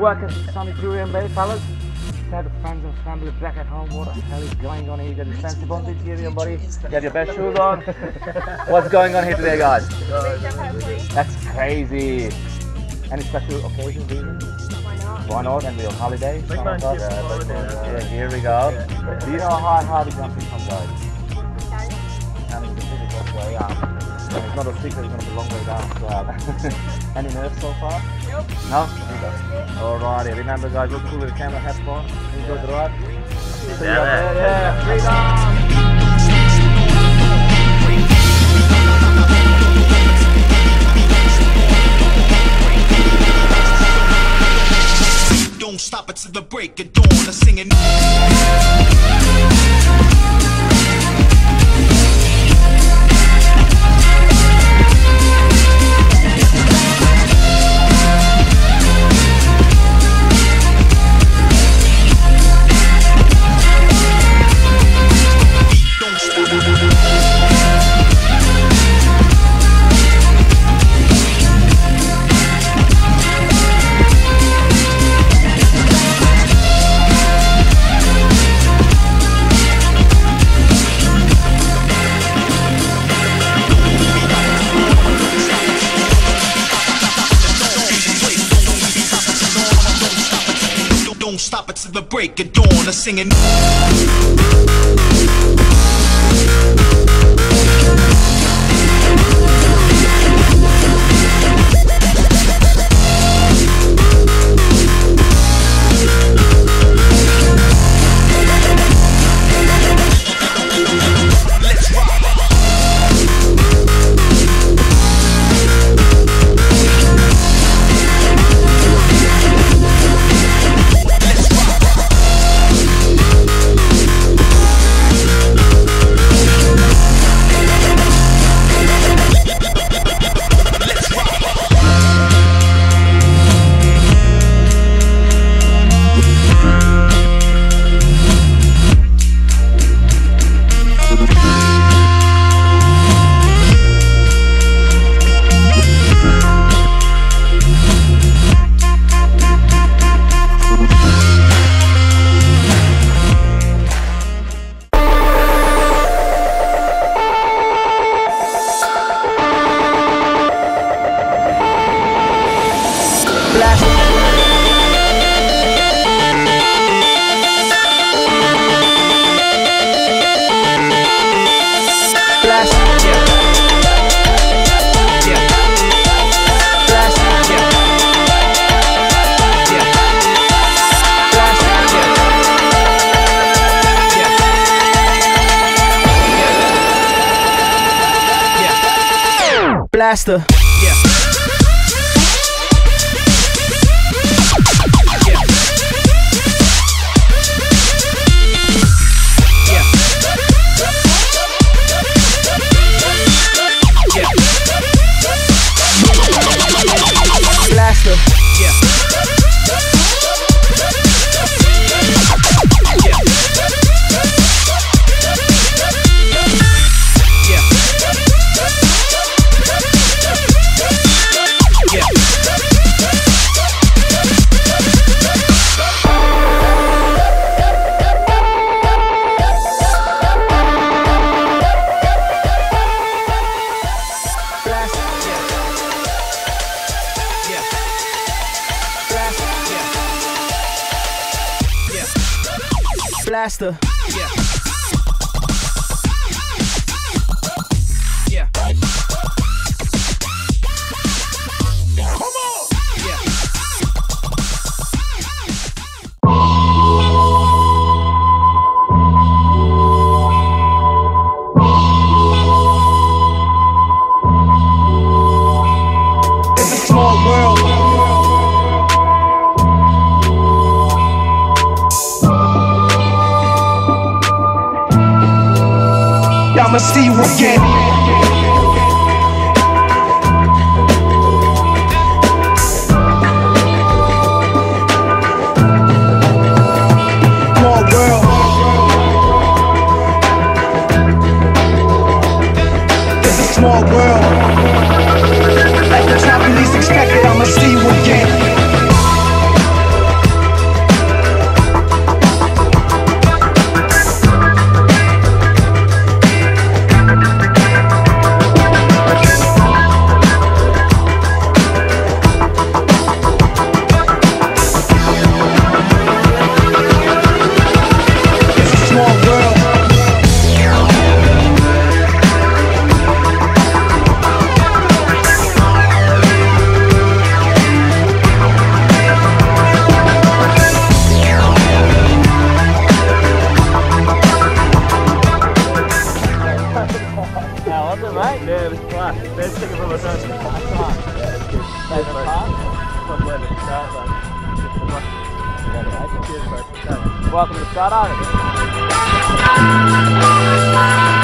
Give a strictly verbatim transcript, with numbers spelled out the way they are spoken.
Welcome to sunny Jurien Bay, fellas. Tell the friends and family back at home what the hell is going on here. You got your fancy bondage here, your buddy. You have your best shoes on. What's going on here today, guys? That's crazy. Any special occasion, reason? Why not? Why not? And we're on holiday. Big man, yeah, yeah, holiday, yeah, yeah. here we go. Do you know how hard the jumping from, guys? And it's a physical way up. And it's not a secret, it's going to be a long way down. So, any nerves so far? Nope. No? Alrighty, remember guys, look cool with the camera, have fun, enjoy the ride. See you out there, yeah, freedom! Don't stop it till the break of dawn, I'm singing. Don't stop it till the break of dawn, I'm singing. Blaster. Yeah. Yeah. Yeah. Yeah. Blaster. Yeah. Blaster. Yeah. Yeah. Come on. Yeah. It's a small world. I'ma see you again. Small world. It's a small world. At the time you least expected, I'ma see you again. mate? Yeah, it was class. Best thing I've ever done. That's right. Favourite part? Fun way to start, man. Congratulations. Cheers, mate. Welcome to the start, Artist.